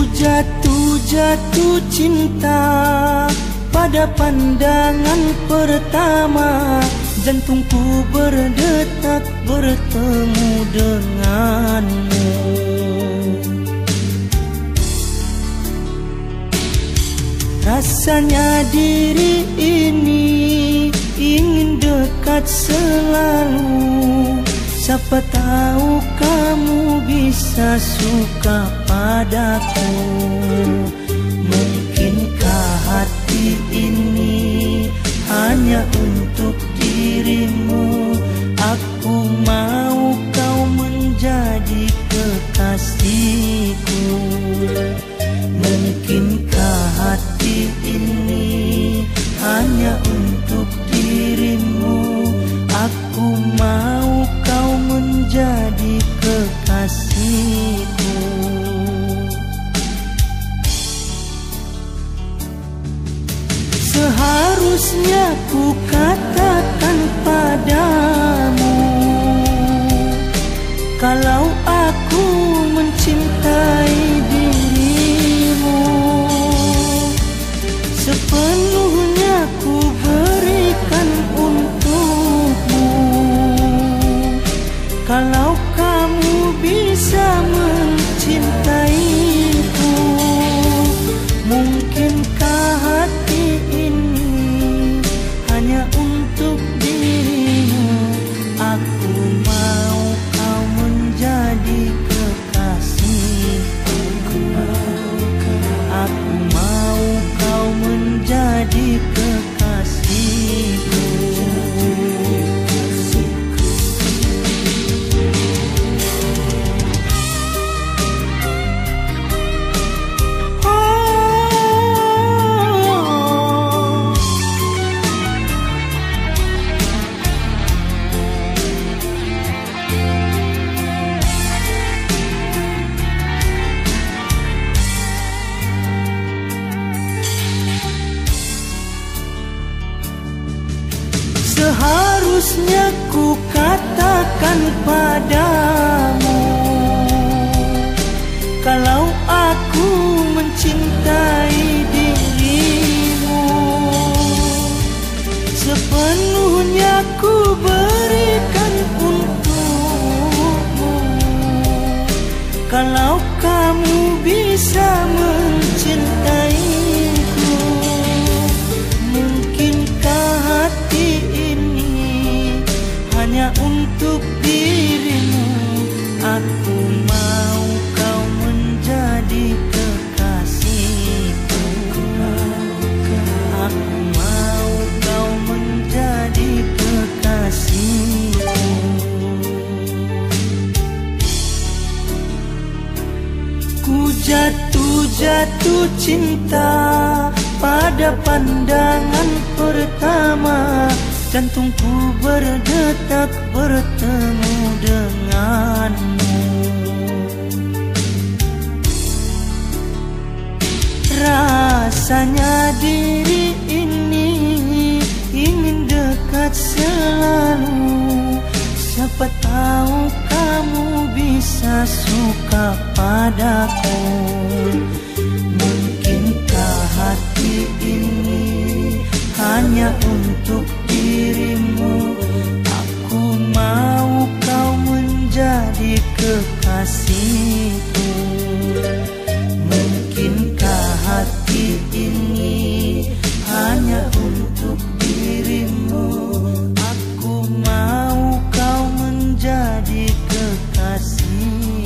Jatuh cinta pada pandangan pertama, jantungku berdetak bertemu denganmu. Rasanya diri ini ingin dekat selalu. Siapa tahu kamu bisa suka padaku. Mungkinkah hati ini hanya untuk dirimu? Aku mau kau menjadi kekasihku. Mungkinkah hati ini hanya untuk dirimu? Aku mau kau menjadi kekasihku. Seharusnya ku katakan padamu, kalau aku mencintai dirimu, sepenuhnya ku berikan untukmu. Kalau kamu bisa mencintaiku, mungkinkah hati ini hanya untuk dirimu? Aku mau kau menjadi kekasihku. Aku mau kau menjadi kekasihku. Seharusnya ku katakan padamu, kalau aku mencintai dirimu, sepenuhnya ku berikan untukmu. Kalau kamu bisa mencintaiku, mungkinkah hati ini hanya untuk dirimu? Aku mau kau menjadi kekasihku. Aku mau kau menjadi kekasihku. Ku jatuh cinta pada pandangan pertama, jantungku berdetak bertemu denganmu. Rasanya diri ini ingin dekat selalu. Siapa tahu kamu bisa suka padaku. Mungkinkah hati ini hanya untuk dirimu? Aku mau kau menjadi kekasihku. Mungkinkah hati ini hanya untuk dirimu? Aku mau kau menjadi kekasihku.